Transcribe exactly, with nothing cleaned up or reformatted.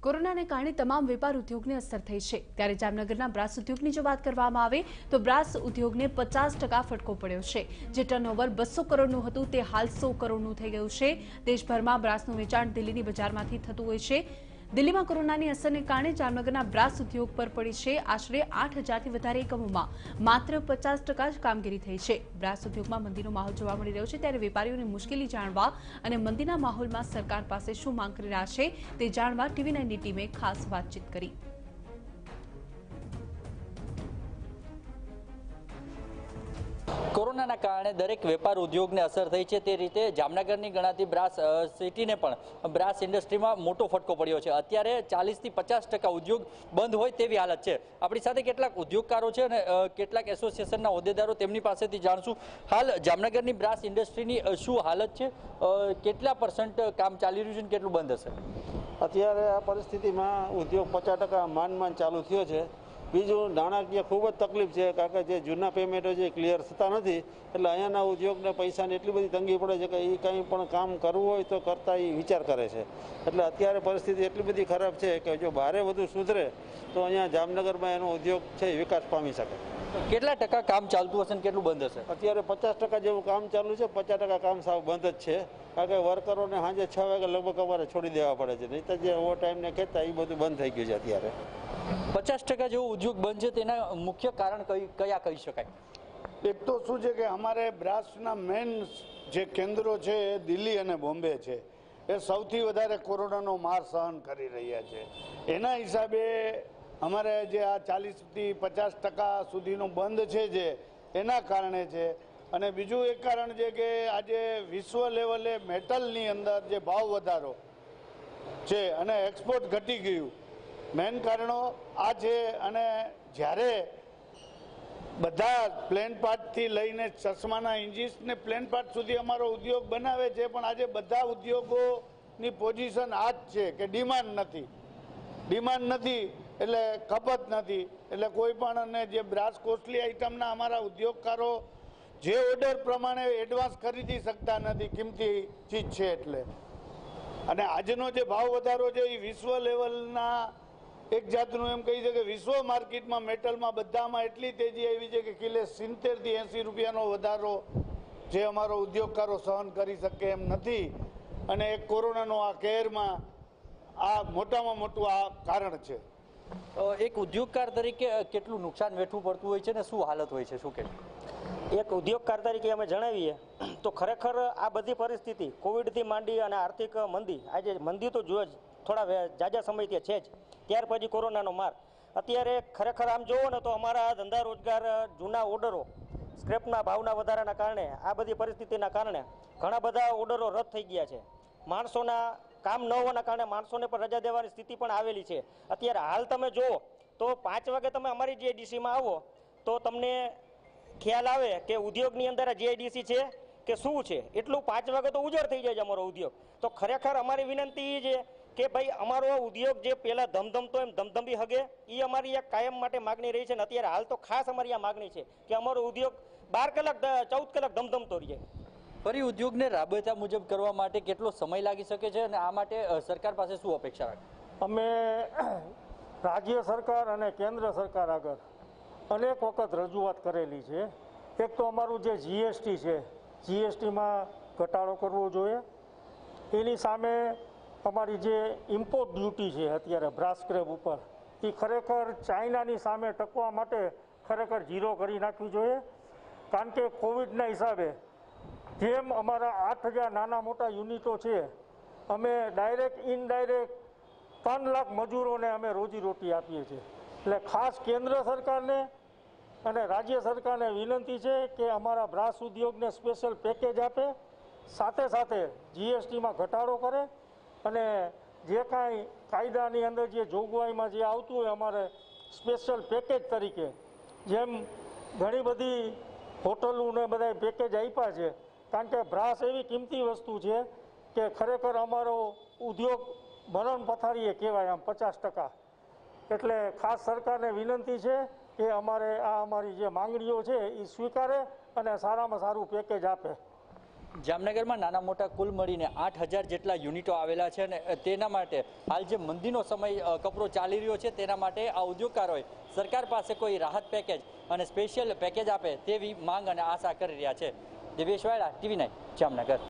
કોરોનાને કારણે તમામ વેપાર ઉદ્યોગને અસર થઈ છે ત્યારે જામનગરના બ્રાસ ઉદ્યોગની જો વાત કરવામાં આવે તો બ્રાસ ઉદ્યોગને પચાસ ટકા ફટકો પડ્યો છે। જે ટર્નઓવર બસો કરોડનું હતું તે હાલ સો કરોડનું થઈ ગયું છે। દેશભરમાં બ્રાસનું વેચાણ દિલ્હીની બજારમાંથી થતું હોય છે। દિલ્હીમાં કોરોનાની અસરને કારણે જામનગરના બ્રાસ ઉદ્યોગ પર પડી છે। આશરે આઠ હજારથી વધારે એકમોમાં માત્ર પચાસ ટકા જ કામગીરી થઈ છે। બ્રાસ ઉદ્યોગમાં મંદીનો માહોલ જોવા મળી રહ્યો છે ત્યારે વેપારીઓની મુશ્કેલી જાણવા અને મંદીના માહોલમાં સરકાર પાસે શું માંગ કરી રહ્યા છે તે જાણવા ટીવી નાઇનની ટીમે ખાસ વાતચીત કરી। કોરોનાના કારણે દરેક વેપાર ઉદ્યોગને અસર થઈ છે તે રીતે જામનગરની ગણાતી બ્રાસ સિટીને પણ બ્રાસ ઇન્ડસ્ટ્રીમાં મોટો ફટકો પડ્યો છે। અત્યારે ચાલીસથી પચાસ ટકા ઉદ્યોગ બંધ હોય તેવી હાલત છે। આપણી સાથે કેટલાક ઉદ્યોગકારો છે અને કેટલાક એસોસિએશનના હોદ્દેદારો તેમની પાસેથી જાણશું હાલ જામનગરની બ્રાસ ઇન્ડસ્ટ્રીની શું હાલત છે, કેટલા પર્સન્ટ કામ ચાલી રહ્યું છે અને કેટલું બંધ હશે। અત્યારે આ પરિસ્થિતિમાં ઉદ્યોગ પચાસ ટકા માંડ માંડ ચાલુ થયો છે। બીજું નાણાકીય ખૂબ જ તકલીફ છે કારણ કે જે જૂના પેમેન્ટો જે ક્લિયર થતા નથી એટલે અહીંયાના ઉદ્યોગને પૈસાની એટલી બધી તંગી પડે છે કે એ કંઈ પણ કામ કરવું હોય તો કરતા એ વિચાર કરે છે। એટલે અત્યારે પરિસ્થિતિ એટલી બધી ખરાબ છે કે જો ભારે વધુ સુધરે તો અહીંયા જામનગરમાં એનો ઉદ્યોગ છે વિકાસ પામી શકે। કેટલા ટકા કામ ચાલતું હશે ને કેટલું બંધ હશે? અત્યારે પચાસ ટકા જેવું કામ ચાલુ છે, પચાસ ટકા કામ સાવ બંધ જ છે કારણ કે વર્કરોને સાંજે છ વાગે લગભગ અમારે છોડી દેવા પડે છે, નહીં તો જે ઓવર ટાઈમને કહેતા એ બધું બંધ થઈ ગયું છે। અત્યારે પચાસ ટકા જેવો ઉદ્યોગ બંધ છે તેના મુખ્ય કારણ કઈ કયા કહી શકાય? એક તો શું છે કે અમારે બ્રાસના મેઇન જે કેન્દ્રો છે એ દિલ્હી અને બોમ્બે છે, એ સૌથી વધારે કોરોનાનો માર સહન કરી રહ્યા છે। એના હિસાબે અમારે જે આ ચાલીસથી પચાસ ટકા સુધીનો બંધ છે જે એના કારણે છે। અને બીજું એક કારણ છે કે આજે વિશ્વ લેવલે મેટલની અંદર જે ભાવ વધારો છે અને એક્સપોર્ટ ઘટી ગયું, મેઇન કારણો આ છે। અને જ્યારે બધા પ્લેન પાર્ટથી લઈને ચશ્માના ઇન્જીસ ને પ્લેન પાર્ટ સુધી અમારો ઉદ્યોગ બનાવે છે, પણ આજે બધા ઉદ્યોગોની પોઝિશન આ જ છે કે ડિમાન્ડ નથી, ડિમાન્ડ નથી એટલે ખપત નથી। એટલે કોઈ પણ જે બ્રાસ કોસ્ટલી આઇટમના અમારા ઉદ્યોગકારો જે ઓર્ડર પ્રમાણે એડવાન્સ ખરીદી શકતા નથી, કિંમતી ચીજ છે એટલે। અને આજનો જે ભાવ વધારો છે એ વિશ્વ લેવલના એક જાતનું એમ કહી છે કે વિશ્વ માર્કેટમાં મેટલમાં બધામાં એટલી તેજી આવી છે કે કિલે સિત્તેરથી એંસી રૂપિયાનો વધારો જે અમારો ઉદ્યોગકારો સહન કરી શકે એમ નથી। અને એક કોરોનાનો આ કહેરમાં આ મોટામાં મોટું આ કારણ છે। એક ઉદ્યોગકાર તરીકે કેટલું નુકસાન વેઠવું પડતું હોય છે ને શું હાલત હોય છે, શું કે? એક ઉદ્યોગકાર તરીકે અમે જણાવીએ તો ખરેખર આ બધી પરિસ્થિતિ કોવિડથી માંડી અને આર્થિક મંદી, આજે મંદી તો જો થોડા જાજા સમયથી છે જ, ત્યાર પછી કોરોનાનો માર। અત્યારે ખરેખર આમ જોવો ને તો અમારા ધંધા રોજગાર, જૂના ઓર્ડરો, સ્ક્રેપના ભાવના વધારાના કારણે, આ બધી પરિસ્થિતિના કારણે ઘણા બધા ઓર્ડરો રદ થઈ ગયા છે। માણસોના કામ ન હોવાના કારણે માણસોને પણ રજા દેવાની સ્થિતિ પણ આવેલી છે। અત્યારે હાલ તમે જુઓ તો પાંચ વાગે તમે અમારી જીઆઈડીસીમાં આવો તો તમને ખ્યાલ આવે કે ઉદ્યોગની અંદર આ જીઆઈડીસી છે કે શું છે, એટલું પાંચ વાગે તો ઉજાડ થઈ જાય છે અમારો ઉદ્યોગ। તો ખરેખર અમારી વિનંતી એ છે કે ભાઈ અમારો ઉદ્યોગ જે પહેલા ધમધમતો એમ ધમધમી હગે, એ અમારી એક કાયમ માટે માગણી રહી છે। ને અત્યારે હાલ તો ખાસ અમારી આ માગણી છે કે અમારો ઉદ્યોગ બાર કલાક ચૌદ કલાક ધમધમતો રહે। ફરી ઉદ્યોગને રાબેતા મુજબ કરવા માટે કેટલો સમય લાગી શકે છે અને આ માટે સરકાર પાસે શું અપેક્ષા રાખે? અમે રાજ્ય સરકાર અને કેન્દ્ર સરકાર આગળ અનેક વખત રજૂઆત કરેલી છે। એક તો અમારું જે જીએસટી છે, જીએસટીમાં ઘટાડો કરવો જોઈએ। એની સામે અમારી જે ઇમ્પોર્ટ ડ્યુટી છે અત્યારે બ્રાસ સ્ક્રેપ ઉપર, એ ખરેખર ચાઇનાની સામે ટકવા માટે ખરેખર ઝીરો કરી નાખવી જોઈએ। કારણ કે કોવિડના હિસાબે જેમ અમારા આઠ હજાર નાના મોટા યુનિટો છે, અમે ડાયરેક્ટ ઇનડાયરેક્ટ ત્રણ લાખ મજૂરોને અમે રોજીરોટી આપીએ છીએ। એટલે ખાસ કેન્દ્ર સરકારને અને રાજ્ય સરકારને વિનંતી છે કે અમારા બ્રાસ ઉદ્યોગને સ્પેશિયલ પેકેજ આપે, સાથે સાથે જીએસટીમાં ઘટાડો કરે અને જે કાંઈ કાયદાની અંદર જે જોગવાઈમાં જે આવતું હોય અમારે સ્પેશિયલ પેકેજ તરીકે, જેમ ઘણી બધી હોટલોને બધા પેકેજ આપ્યા છે। કારણ કે બ્રાસ એવી કિંમતી વસ્તુ છે કે ખરેખર અમારો ઉદ્યોગ મરણ પથારીએ કહેવાય આમ પચાસ ટકા। એટલે ખાસ સરકારને વિનંતી છે કે અમારે આ અમારી જે માંગણીઓ છે એ સ્વીકારે અને સારામાં સારું પેકેજ આપે। જામનગરમાં નાના મોટા કુલ મળીને આઠ હજાર જેટલા યુનિટો આવેલા છે અને તેના માટે હાલ જે મંદીનો સમય કપરો ચાલી રહ્યો છે તેના માટે આ ઉદ્યોગકારોએ સરકાર પાસે કોઈ રાહત પેકેજ અને સ્પેશિયલ પેકેજ આપે તેવી માંગ અને આશા કરી રહ્યા છે. Divyesh Vayda, TV nine, Jamnagar.